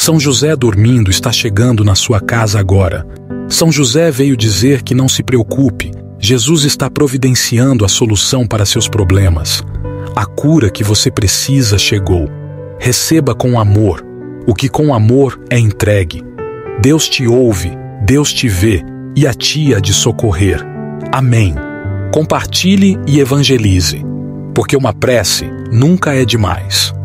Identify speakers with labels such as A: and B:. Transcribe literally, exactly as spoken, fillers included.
A: São José dormindo está chegando na sua casa agora. São José veio dizer que não se preocupe, Jesus está providenciando a solução para seus problemas. A cura que você precisa chegou. Receba com amor, o que com amor é entregue. Deus te ouve, Deus te vê e a ti há de socorrer. Amém. Compartilhe e evangelize, porque uma prece nunca é demais.